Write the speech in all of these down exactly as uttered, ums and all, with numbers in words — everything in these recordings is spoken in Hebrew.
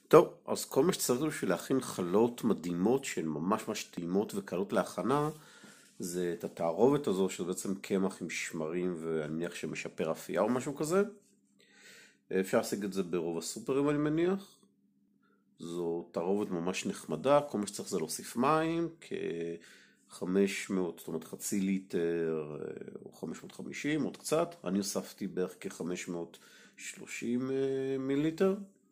טוב, אז כל מה שצריך בשביל להכין חלות מדהימות שהן ממש ממש טעימות וקלות להכנה זה את התערובת הזו שזה בעצם קמח עם שמרים ואני מניח שמשפר אפייה או משהו כזה. אפשר להשיג את זה ברוב הסופרים אני מניח. זו תערובת ממש נחמדה, כל מה שצריך זה להוסיף מים כ-חמש מאות, זאת אומרת חצי ליטר או חמש מאות וחמישים עוד קצת, אני הוספתי בערך כ-חמש מאות ושלושים מיליליטר.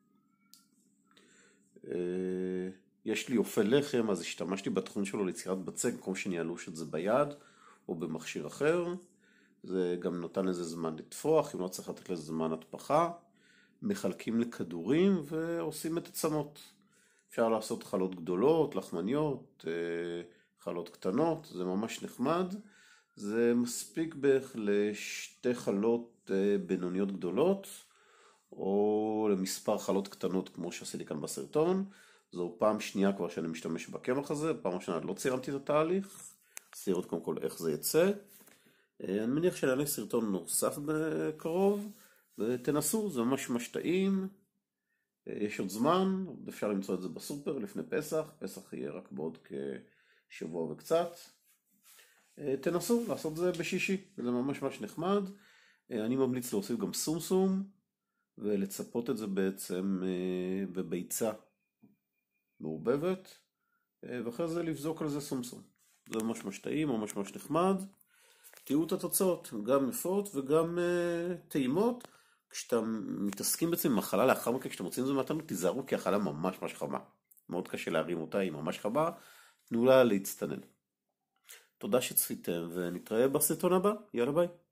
יש לי אופה לחם, אז השתמשתי בתכנון שלו ליצירת בצק, במקום שאני אעלוש את זה ביד או במכשיר אחר. זה גם נותן לזה זמן לטפוח, אם לא צריך לתת לזה זמן התפחה. מחלקים לכדורים ועושים את עצמות. אפשר לעשות חלות גדולות, לחמניות, חלות קטנות, זה ממש נחמד. זה מספיק בערך לשתי חלות בינוניות גדולות, או למספר חלות קטנות כמו שעשיתי כאן בסרטון. זו פעם שנייה כבר שאני משתמש בקמח הזה, פעם ראשונה לא ציירתי את התהליך. אז לראות קודם כל איך זה יצא. אני מניח שנעלה סרטון נוסף בקרוב, ותנסו, זה ממש ממש טעים. יש עוד זמן, אפשר למצוא את זה בסופר לפני פסח, פסח יהיה רק בעוד כשבוע וקצת. תנסו לעשות את זה בשישי, זה ממש ממש נחמד. אני ממליץ להוסיף גם סומסום, ולצפות את זה בעצם בביצה מעובבת, ואחרי זה לבזוק על זה סומסום. זה ממש ממש טעים, ממש ממש נחמד. תראו את התוצאות, גם יפות וגם uh, טעימות. כשאתה מתעסקים בעצם עם החלה לאחר מכן, כשאתם מוצאים את זה מהתנור, תיזהרו כי החלה ממש ממש חמה. מאוד קשה להרים אותה, היא ממש חמה, תנו לה להצטנן. תודה שצפיתם ונתראה בסרטון הבא, יאללה ביי.